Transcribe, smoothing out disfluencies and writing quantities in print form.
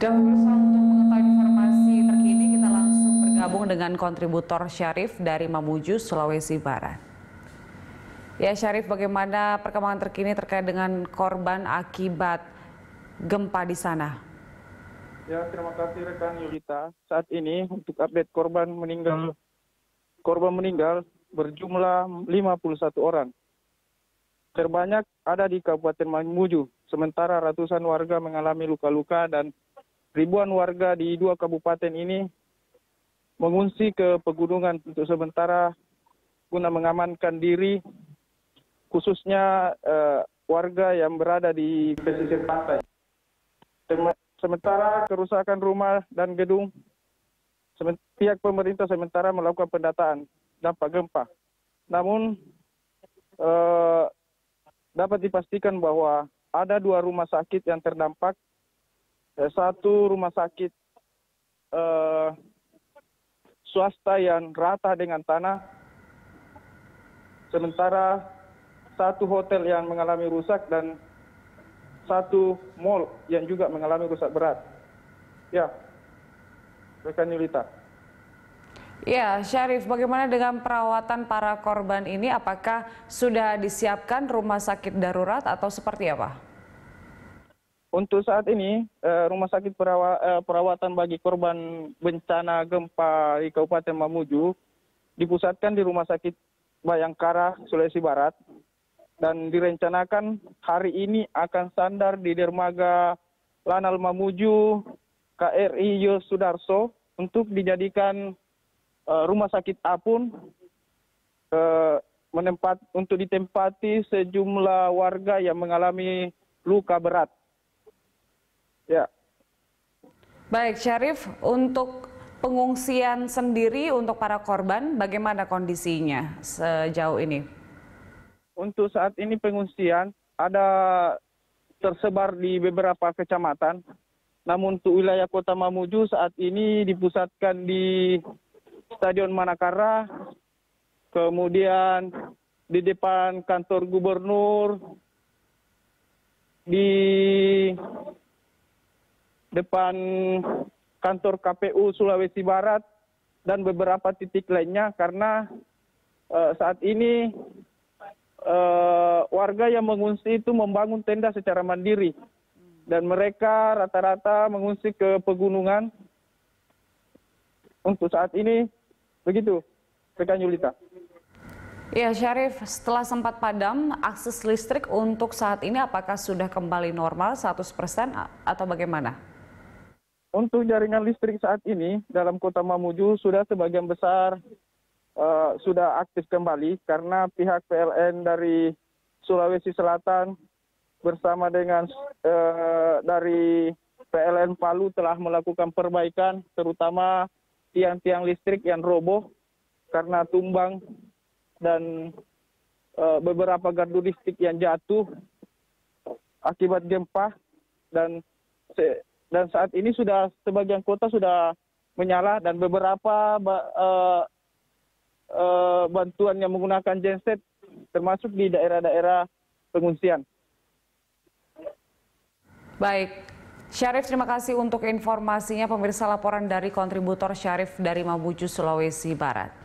Dan pemirsa, untuk mengetahui informasi terkini kita langsung bergabung dengan kontributor Syarif dari Mamuju, Sulawesi Barat. Ya Syarif, bagaimana perkembangan terkini terkait dengan korban akibat gempa di sana? Ya, terima kasih rekan Yulita. Saat ini untuk update korban meninggal berjumlah 51 orang. Terbanyak ada di Kabupaten Mamuju, sementara ratusan warga mengalami luka-luka dan ribuan warga di dua kabupaten ini mengungsi ke pegunungan untuk sementara guna mengamankan diri, khususnya warga yang berada di pesisir pantai. Sementara kerusakan rumah dan gedung, pihak pemerintah sementara melakukan pendataan dampak gempa. Namun dapat dipastikan bahwa ada 2 rumah sakit yang terdampak. Satu rumah sakit swasta yang rata dengan tanah, sementara satu hotel yang mengalami rusak dan satu mal yang juga mengalami rusak berat. Ya, rekan Yulita. Ya, Syarif, bagaimana dengan perawatan para korban ini? Apakah sudah disiapkan rumah sakit darurat atau seperti apa? Untuk saat ini, rumah sakit perawatan bagi korban bencana gempa di Kabupaten Mamuju dipusatkan di Rumah Sakit Bayangkara, Sulawesi Barat, dan direncanakan hari ini akan sandar di dermaga Lanal Mamuju KRI Yosudarso untuk dijadikan rumah sakit apung untuk ditempati sejumlah warga yang mengalami luka berat. Ya. Baik, Syarif, untuk pengungsian sendiri untuk para korban, bagaimana kondisinya sejauh ini? Untuk saat ini pengungsian ada tersebar di beberapa kecamatan. Namun untuk wilayah Kota Mamuju saat ini dipusatkan di Stadion Manakara, kemudian di depan kantor gubernur, di depan kantor KPU Sulawesi Barat, dan beberapa titik lainnya, karena saat ini warga yang mengungsi itu membangun tenda secara mandiri dan mereka rata-rata mengungsi ke pegunungan. Untuk saat ini begitu, rekan Yulita. Ya, Syarif, setelah sempat padam, akses listrik untuk saat ini apakah sudah kembali normal 100% atau bagaimana? Untuk jaringan listrik saat ini dalam Kota Mamuju sudah sebagian besar sudah aktif kembali karena pihak PLN dari Sulawesi Selatan bersama dengan dari PLN Palu telah melakukan perbaikan, terutama tiang-tiang listrik yang roboh karena tumbang dan beberapa gardu listrik yang jatuh akibat gempa, dan saat ini sudah sebagian kota sudah menyala dan beberapa bantuan yang menggunakan genset termasuk di daerah-daerah pengungsian. Baik, Syarif, terima kasih untuk informasinya. Pemirsa, laporan dari kontributor Syarif dari Mamuju, Sulawesi Barat.